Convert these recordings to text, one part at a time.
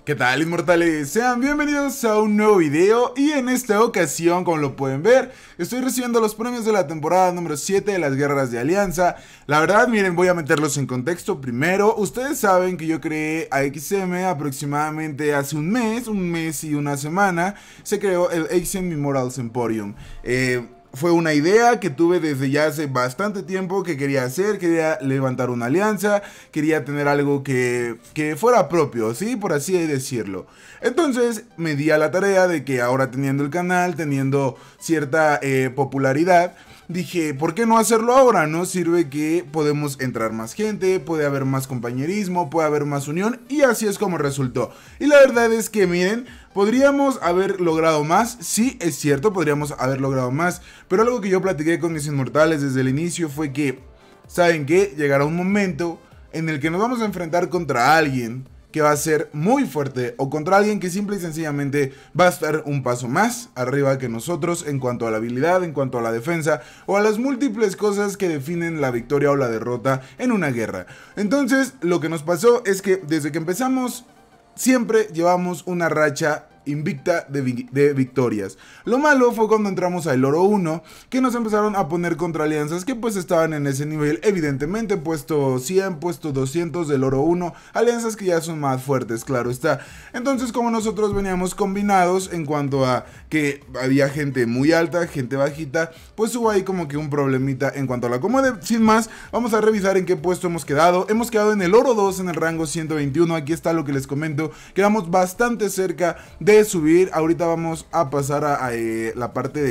¿Qué tal, inmortales? Sean bienvenidos a un nuevo video y en esta ocasión, como lo pueden ver, estoy recibiendo los premios de la temporada número 7 de las Guerras de Alianza. La verdad, miren, voy a meterlos en contexto primero. Ustedes saben que yo creé AXM aproximadamente hace un mes y una semana. Se creó el AXM Memorials Emporium. Fue una idea que tuve desde ya hace bastante tiempo que quería hacer, quería levantar una alianza, quería tener algo que fuera propio, ¿sí? Por así decirlo. Entonces me di a la tarea de que ahora teniendo el canal, teniendo cierta popularidad, dije, ¿por qué no hacerlo ahora? ¿No? Sirve que podemos entrar más gente, puede haber más compañerismo, puede haber más unión y así es como resultó. Y la verdad es que miren, podríamos haber logrado más, sí es cierto, podríamos haber logrado más, pero algo que yo platiqué con mis inmortales desde el inicio fue que, ¿saben qué? Llegará un momento en el que nos vamos a enfrentar contra alguien que va a ser muy fuerte o contra alguien que simple y sencillamente va a estar un paso más arriba que nosotros en cuanto a la habilidad, en cuanto a la defensa o a las múltiples cosas que definen la victoria o la derrota en una guerra. Entonces, lo que nos pasó es que desde que empezamos siempre llevamos una racha invicta de victorias. Lo malo fue cuando entramos al oro 1, que nos empezaron a poner contra alianzas que pues estaban en ese nivel, evidentemente puesto 100, puesto 200 del oro 1, alianzas que ya son más fuertes, claro está. Entonces, como nosotros veníamos combinados en cuanto a que había gente muy alta, gente bajita, pues hubo ahí como que un problemita en cuanto a la acomode. Sin más, vamos a revisar en qué puesto hemos quedado. Hemos quedado en el oro 2 en el rango 121, aquí está lo que les comento, quedamos bastante cerca de subir. Ahorita vamos a pasar a la parte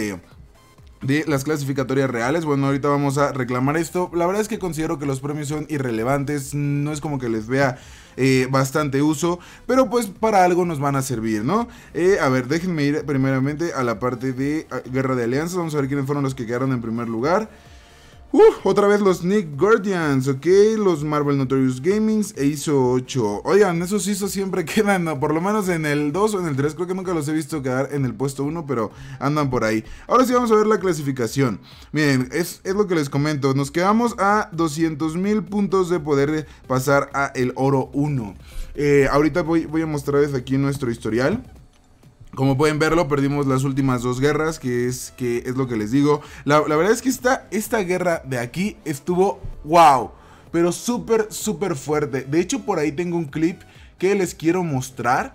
de las clasificatorias reales. Bueno, ahorita vamos a reclamar esto. La verdad es que considero que los premios son irrelevantes, no es como que les vea bastante uso, pero pues para algo nos van a servir, ¿no? A ver, déjenme ir primeramente a la parte de Guerra de Alianzas. Vamos a ver quiénes fueron los que quedaron en primer lugar. Otra vez los Nick Guardians, ok, los Marvel Notorious Gamings e ISO 8. Oigan, esos ISO siempre quedan, ¿no? Por lo menos en el 2 o en el 3, creo que nunca los he visto quedar en el puesto 1, pero andan por ahí. Ahora sí vamos a ver la clasificación. Miren, es lo que les comento, nos quedamos a 200,000 puntos de poder pasar a el oro 1. Ahorita voy a mostrarles aquí nuestro historial. Como pueden verlo, perdimos las últimas dos guerras, que es lo que les digo. La verdad es que esta guerra de aquí estuvo wow, pero súper fuerte. De hecho, por ahí tengo un clip que les quiero mostrar,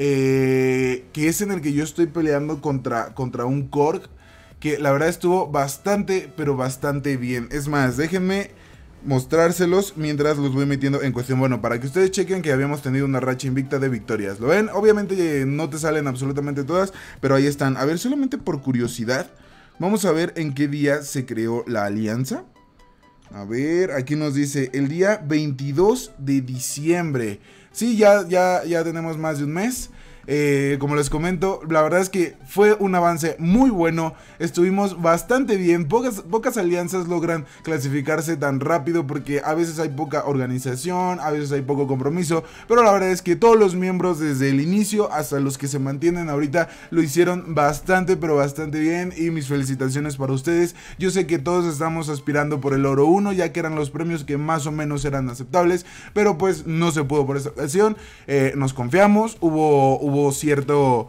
que es en el que yo estoy peleando contra un Korg, que la verdad estuvo bastante, pero bastante bien. Es más, déjenme mostrárselos mientras los voy metiendo en cuestión. Bueno, para que ustedes chequen que habíamos tenido una racha invicta de victorias. ¿Lo ven? Obviamente no te salen absolutamente todas, pero ahí están. A ver, solamente por curiosidad, vamos a ver en qué día se creó la alianza. A ver, aquí nos dice el día 22 de diciembre. Sí, ya tenemos más de un mes. Como les comento, la verdad es que fue un avance muy bueno, estuvimos bastante bien, pocas alianzas logran clasificarse tan rápido porque a veces hay poca organización, a veces hay poco compromiso, pero la verdad es que todos los miembros desde el inicio hasta los que se mantienen ahorita lo hicieron bastante, pero bastante bien y mis felicitaciones para ustedes. Yo sé que todos estamos aspirando por el oro 1 ya que eran los premios que más o menos eran aceptables, pero pues no se pudo por esta ocasión. Nos confiamos, hubo cierto,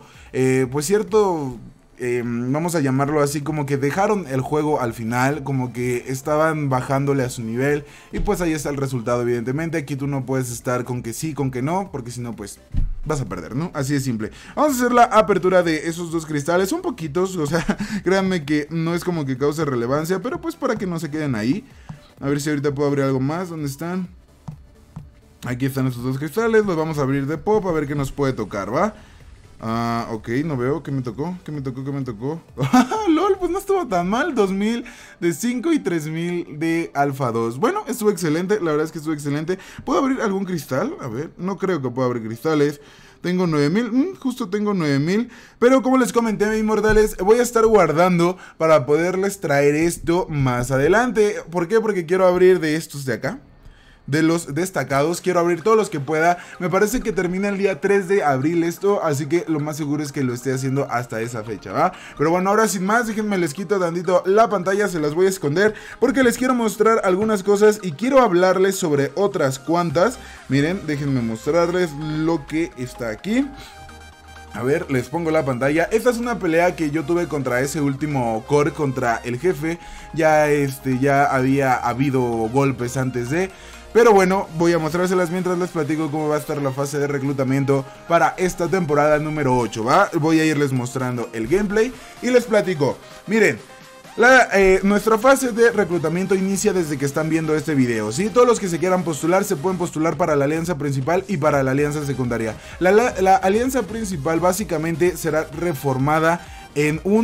vamos a llamarlo así, como que dejaron el juego al final, como que estaban bajándole a su nivel y pues ahí está el resultado. Evidentemente aquí tú no puedes estar con que sí, con que no, porque si no pues vas a perder, ¿no? Así de simple. Vamos a hacer la apertura de esos dos cristales, son poquitos, o sea, créanme que no es como que cause relevancia, pero pues para que no se queden ahí. A ver si ahorita puedo abrir algo más. ¿Dónde están? Aquí están estos dos cristales, los vamos a abrir de pop a ver qué nos puede tocar, ¿va? Ok, no veo, ¿qué me tocó? ¿Qué me tocó? LOL, pues no estuvo tan mal, 2000 de 5 y 3000 de Alpha 2. Bueno, estuvo excelente, la verdad es que estuvo excelente. ¿Puedo abrir algún cristal? A ver, no creo que pueda abrir cristales. Tengo 9000, justo tengo 9000. Pero como les comenté, inmortales, voy a estar guardando para poderles traer esto más adelante. ¿Por qué? Porque quiero abrir de estos de acá. de los destacados. Quiero abrir todos los que pueda. Me parece que termina el día 3 de abril esto, así que lo más seguro es que lo esté haciendo hasta esa fecha, ¿va? Pero bueno, ahora sin más, déjenme les quito tantito la pantalla, se las voy a esconder porque les quiero mostrar algunas cosas y quiero hablarles sobre otras cuantas. Miren, déjenme mostrarles lo que está aquí. A ver, les pongo la pantalla. Esta es una pelea que yo tuve contra ese último core, contra el jefe. Ya había habido golpes antes de... Pero bueno, voy a mostrárselas mientras les platico cómo va a estar la fase de reclutamiento para esta temporada número 8, ¿va? Voy a irles mostrando el gameplay y les platico. Miren, nuestra fase de reclutamiento inicia desde que están viendo este video, ¿sí? Todos los que se quieran postular se pueden postular para la alianza principal y para la alianza secundaria. La alianza principal básicamente será reformada en un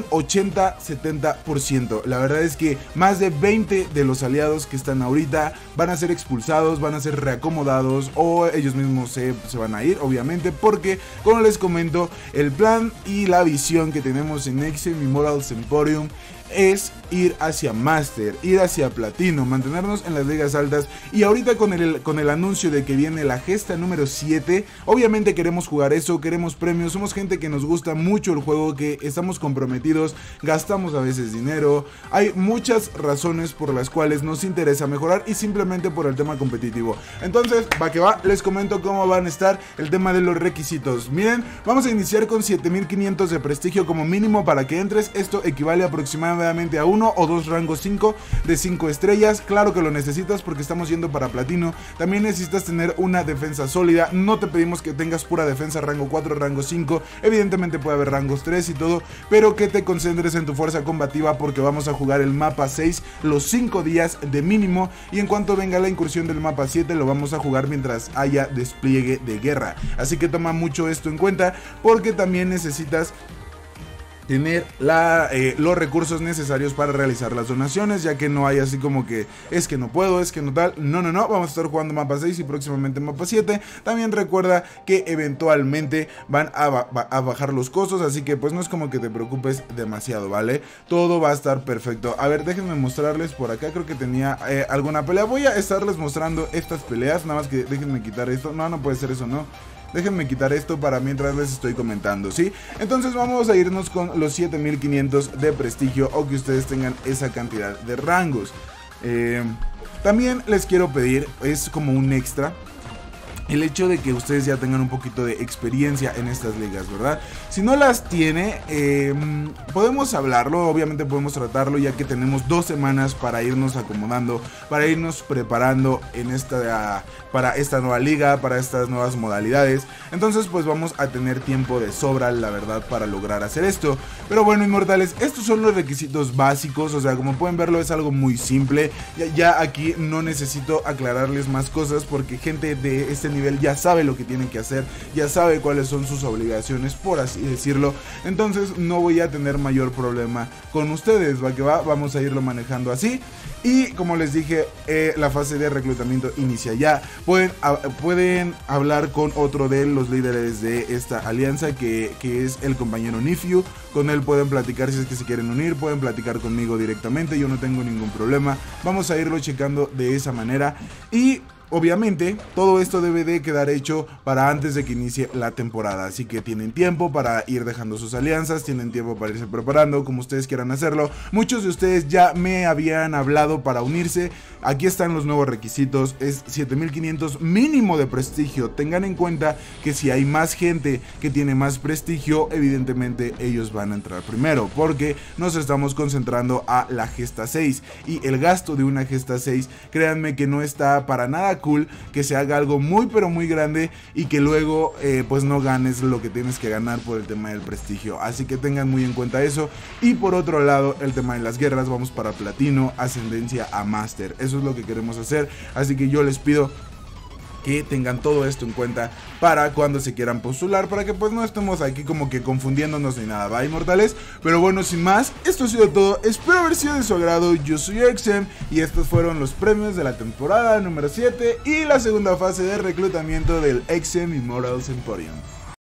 80-70%. La verdad es que más de 20 de los aliados que están ahorita van a ser expulsados, van a ser reacomodados o ellos mismos se van a ir, obviamente, porque como les comento, el plan y la visión que tenemos en XM Immortals Emporium es ir hacia Master, ir hacia Platino, mantenernos en las ligas altas. Y ahorita con el anuncio de que viene la gesta número 7, obviamente queremos jugar eso, queremos premios, somos gente que nos gusta mucho el juego, que estamos comprometidos, gastamos a veces dinero, hay muchas razones por las cuales nos interesa mejorar y simplemente por el tema competitivo. Entonces, va que va, les comento cómo van a estar el tema de los requisitos. Miren, vamos a iniciar con 7500 de prestigio como mínimo para que entres. Esto equivale aproximadamente a 1 o 2 rangos 5 de 5 estrellas. Claro que lo necesitas porque estamos yendo para platino. También necesitas tener una defensa sólida. No te pedimos que tengas pura defensa rango 4, rango 5. Evidentemente puede haber rangos 3 y todo, pero que te concentres en tu fuerza combativa porque vamos a jugar el mapa 6 los 5 días de mínimo, y en cuanto venga la incursión del mapa 7 lo vamos a jugar mientras haya despliegue de guerra. Así que toma mucho esto en cuenta porque también necesitas tener los recursos necesarios para realizar las donaciones, ya que no hay así como que es que no puedo, es que no tal, no, vamos a estar jugando mapa 6 y próximamente mapa 7. También recuerda que eventualmente van a bajar los costos, así que pues no es como que te preocupes demasiado, ¿vale? Todo va a estar perfecto. A ver, déjenme mostrarles por acá, creo que tenía alguna pelea. Voy a estarles mostrando estas peleas, nada más que déjenme quitar esto. No puede ser eso, no. Déjenme quitar esto para mientras les estoy comentando, ¿sí? Entonces vamos a irnos con los 7500 de prestigio o que ustedes tengan esa cantidad de rangos. También les quiero pedir, es como un extra, el hecho de que ustedes ya tengan un poquito de experiencia en estas ligas, ¿verdad? Si no las tiene, podemos hablarlo, obviamente podemos tratarlo, ya que tenemos 2 semanas para irnos acomodando, para irnos preparando para esta nueva liga, para estas nuevas modalidades. Entonces pues vamos a tener tiempo de sobra, la verdad, para lograr hacer esto. Pero bueno, inmortales, estos son los requisitos básicos, o sea, como pueden verlo es algo muy simple. Ya aquí no necesito aclararles más cosas porque gente de este nivel ya sabe lo que tienen que hacer, ya sabe cuáles son sus obligaciones, por así decirlo. Entonces no voy a tener mayor problema con ustedes, va que va, vamos a irlo manejando así. Y como les dije, la fase de reclutamiento inicia ya. Pueden hablar con otro de los líderes de esta alianza, que es el compañero Nifiu. Con él pueden platicar si es que se quieren unir, pueden platicar conmigo directamente, yo no tengo ningún problema. Vamos a irlo checando de esa manera. Y obviamente todo esto debe de quedar hecho para antes de que inicie la temporada, así que tienen tiempo para ir dejando sus alianzas, tienen tiempo para irse preparando como ustedes quieran hacerlo. Muchos de ustedes ya me habían hablado para unirse. Aquí están los nuevos requisitos, es 7500 mínimo de prestigio. Tengan en cuenta que si hay más gente que tiene más prestigio, evidentemente ellos van a entrar primero, porque nos estamos concentrando a la gesta 6 y el gasto de una gesta 6, créanme que no está para nada cool que se haga algo muy pero muy grande y que luego pues no ganes lo que tienes que ganar por el tema del prestigio. Así que tengan muy en cuenta eso. Y por otro lado, el tema de las guerras, vamos para platino, ascendencia a máster. Eso es lo que queremos hacer, así que yo les pido que tengan todo esto en cuenta para cuando se quieran postular, para que pues no estemos aquí como que confundiéndonos ni nada, ¿va, inmortales? Pero bueno, sin más, esto ha sido todo, espero haber sido de su agrado. Yo soy XM y estos fueron los premios de la temporada número 7 y la segunda fase de reclutamiento del XM Immortals Emporium.